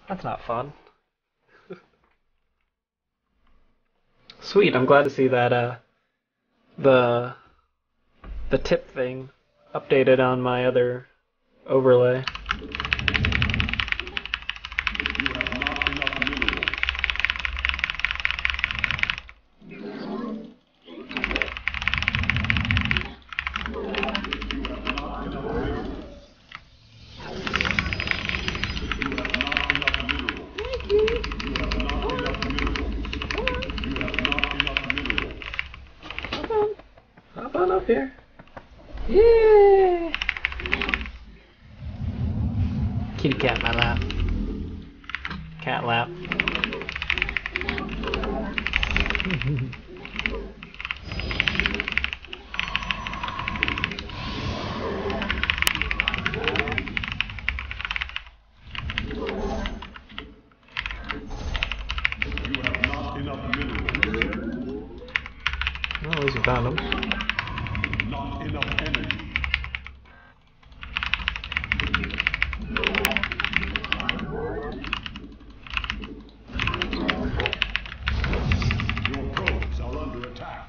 That's not fun. Sweet, I'm glad to see that the the tip thing updated on my other overlay. Hop on up here. Yay! Kitty cat in my lap. Cat lap. Well, at least you found him. Not enough energy. Your probes are under attack.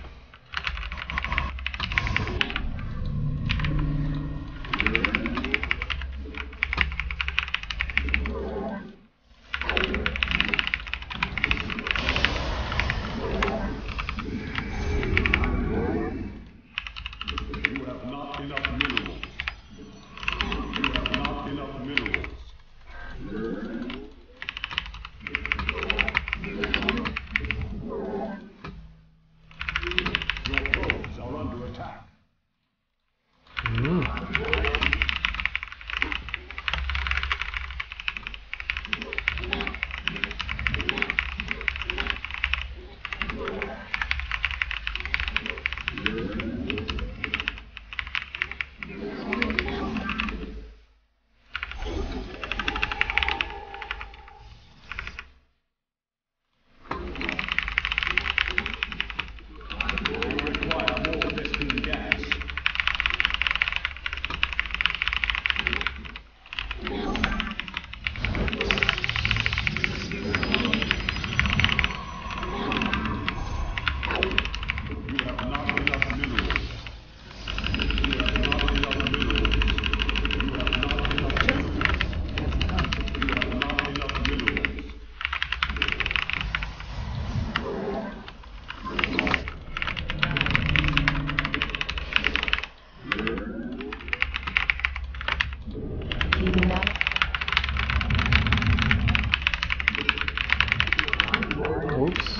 Oops.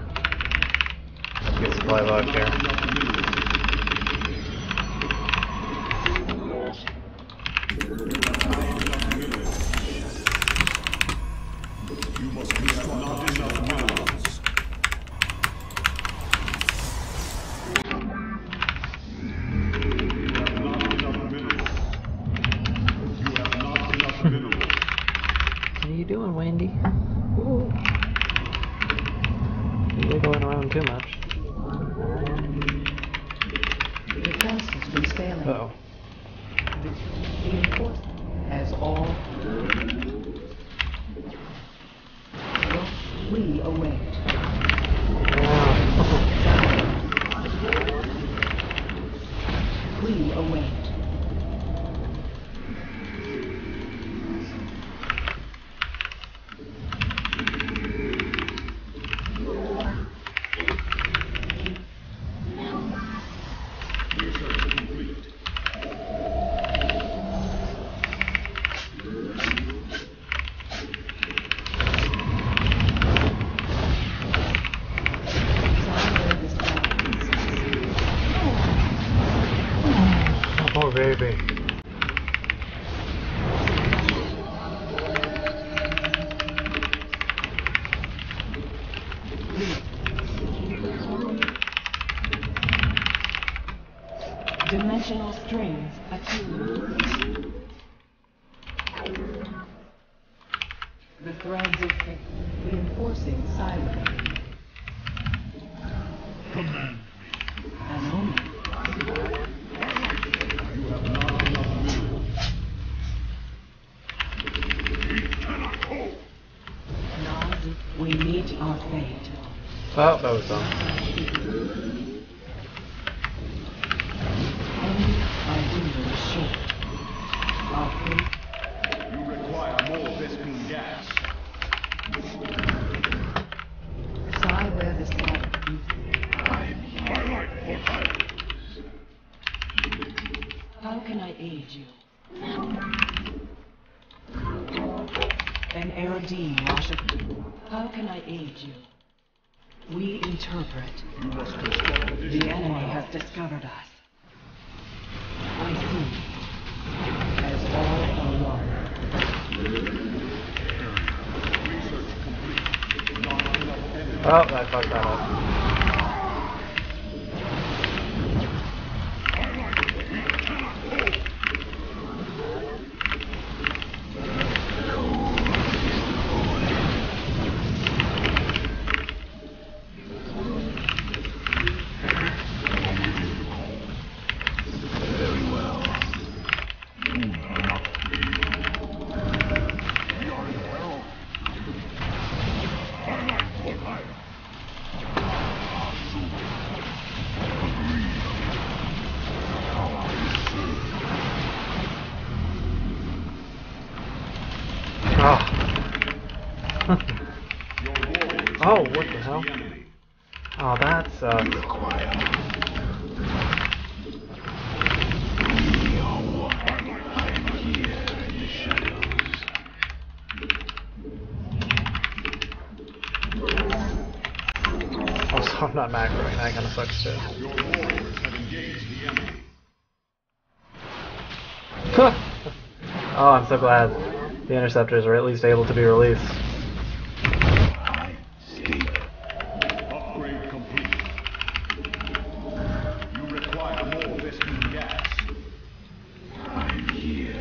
Get supply log here. You must be not enough minerals. You have not enough minerals. You have not enough minerals. What are you doing, Wendy? Ooh. You're going around too much. Defense systems failing. Uh-oh. Reinforcement as all. We await. We await. Oh, baby. Dimensional strings attuned. The threads of fate reinforcing silence. Command. An omen. You have not enough minerals. He cannot hold. our fate. Oh, that was dumb. Only our window is short. Our fate. You require more Vespene gas. Sigh where the sky is. How can I aid you? An Aerodine Washington. How can I aid you? We interpret. You must construct additional The enemy has discovered us. I see. As all are one. research complete. Not enough energy. Oh, I fucked that up. Oh. Oh, what the hell? Oh, that sucks. Also, I'm not macroing, that kind of sucks too. Your warriors have engaged the enemy. Oh, I'm so glad the interceptors are at least able to be released. Upgrade complete. You require more Vespene gas. I'm here.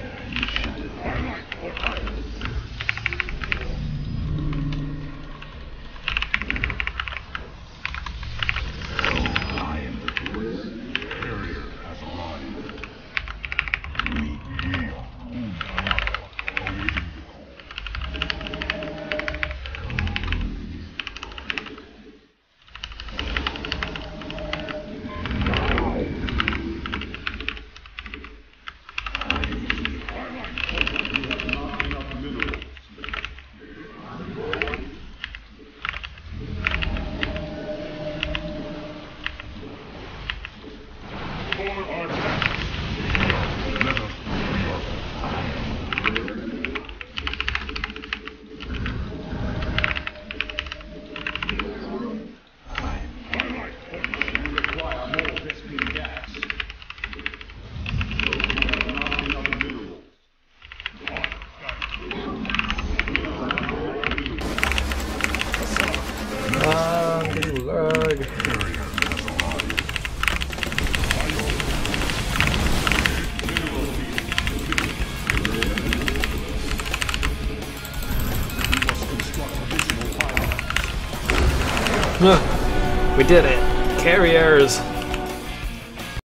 We did it! Carriers!